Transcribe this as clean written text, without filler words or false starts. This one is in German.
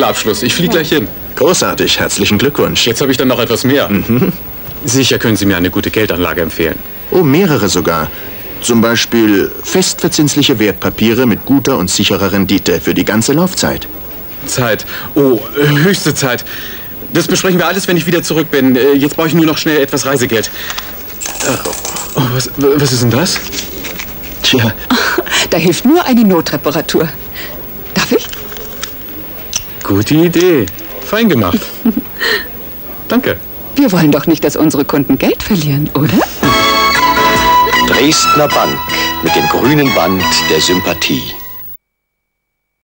toller Abschluss. Ich fliege gleich hin. Großartig, herzlichen Glückwunsch. Jetzt habe ich dann noch etwas mehr. Sicher können Sie mir eine gute Geldanlage empfehlen. Oh, mehrere sogar. Zum Beispiel festverzinsliche Wertpapiere mit guter und sicherer Rendite für die ganze Laufzeit. Zeit. Oh, höchste Zeit. Das besprechen wir alles, wenn ich wieder zurück bin. Jetzt brauche ich nur noch schnell etwas Reisegeld. Oh, was ist denn das? Tja. Da hilft nur eine Notreparatur. Darf ich? Gute Idee. Fein gemacht. Danke. Wir wollen doch nicht, dass unsere Kunden Geld verlieren, oder? Dresdner Bank mit dem grünen Band der Sympathie.